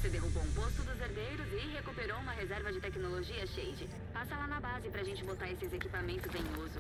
Você derrubou um posto dos herdeiros e recuperou uma reserva de tecnologia Shade. Passa lá na base pra gente botar esses equipamentos em uso.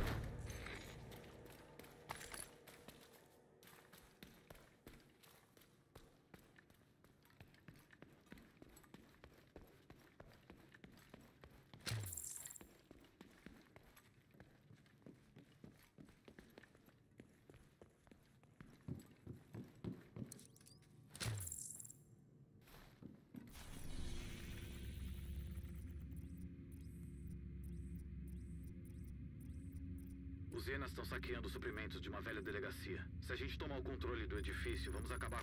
Os Zenas estão saqueando suprimentos de uma velha delegacia. Se a gente tomar o controle do edifício, vamos acabar...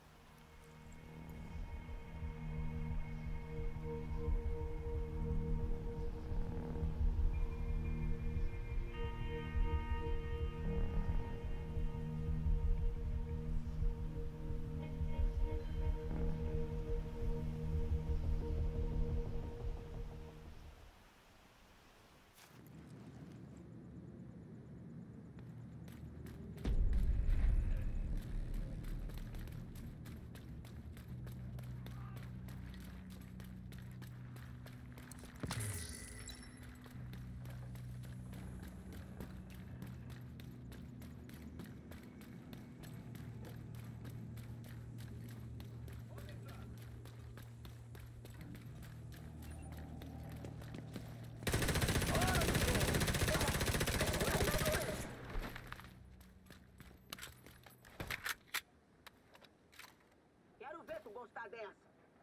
Quero ver tu gostar dessa.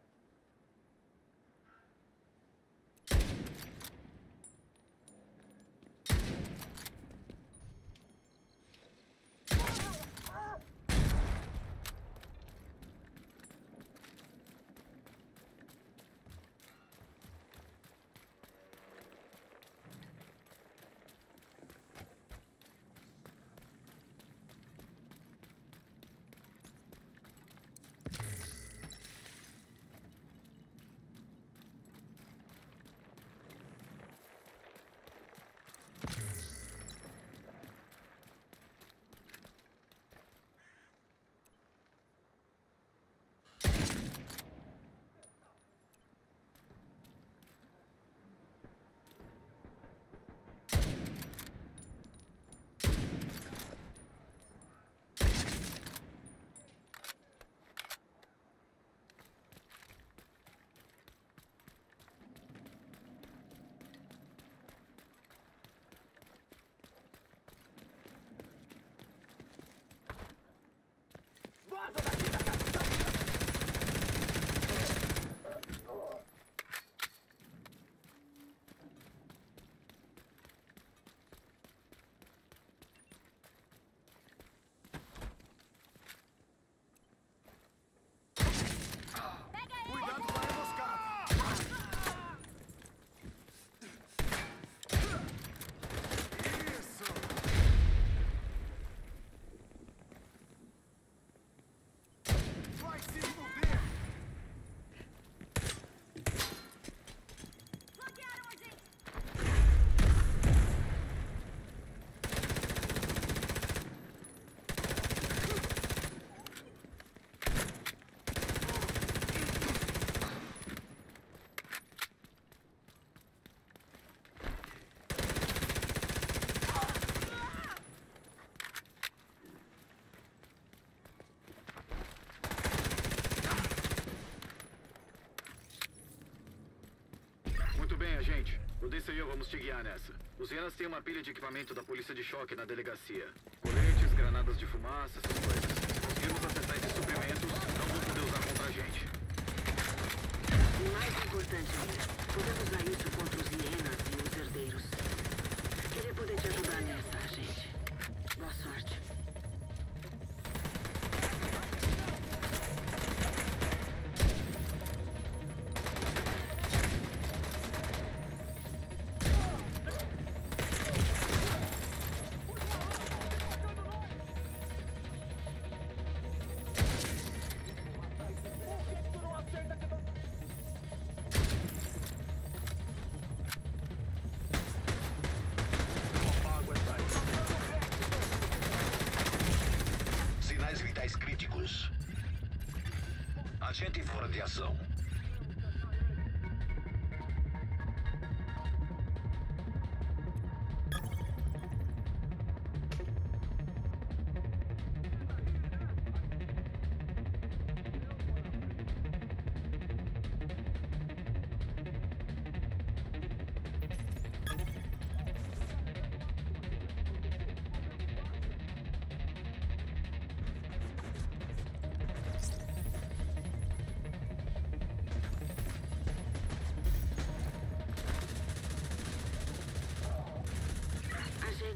Muito bem, agente. O DC e eu vamos te guiar nessa. Os Zenas têm uma pilha de equipamento da polícia de choque na delegacia. Coletes, granadas de fumaça, essas coisas. Conseguimos acessar esses suprimentos, não vão poder usar contra a gente. O mais importante é, podemos usar isso contra os hienas e os herdeiros. Queria poder te ajudar nessa, agente. Boa sorte. Sinais vitais críticos. Agente fora de ação.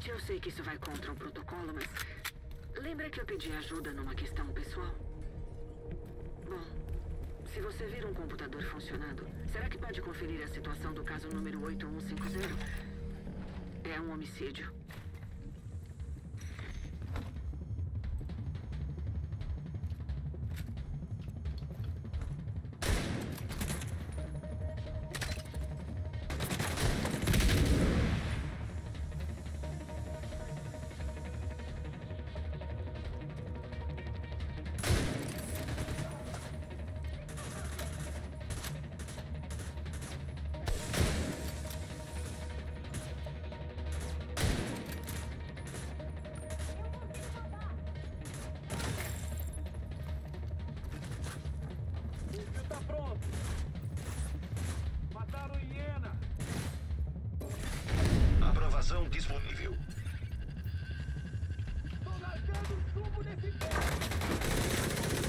Gente, eu sei que isso vai contra o protocolo, mas... Lembra que eu pedi ajuda numa questão pessoal? Bom, se você vir um computador funcionando, será que pode conferir a situação do caso número 8150? É um homicídio. Tá pronto. Mataram hiena. Aprovação disponível. Tô largando tubo nesse pé.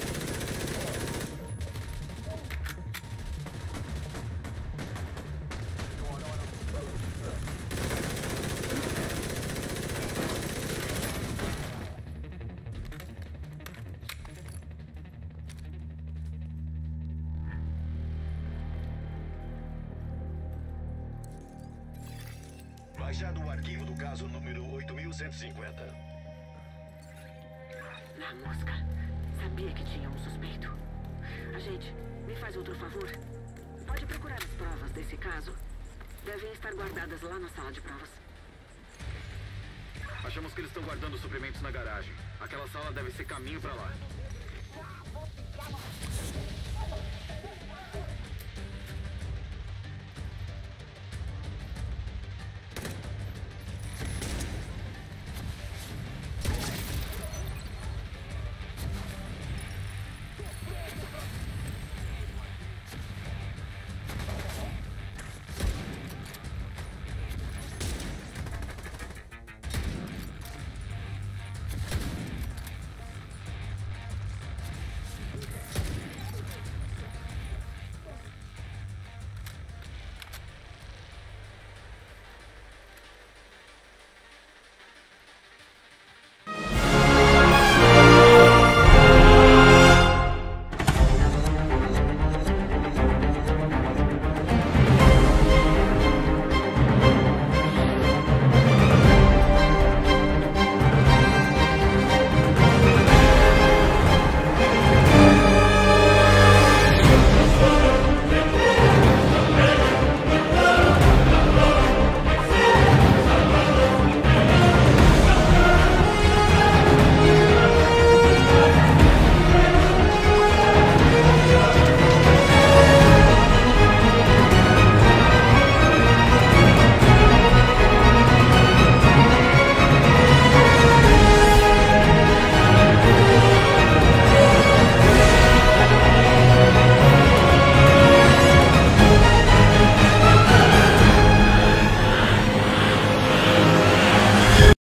Baixado o arquivo do caso número 8150. Na mosca. Sabia que tinha um suspeito. Agente, me faz outro favor. Pode procurar as provas desse caso. Devem estar guardadas lá na sala de provas. Achamos que eles estão guardando suprimentos na garagem. Aquela sala deve ser caminho pra lá.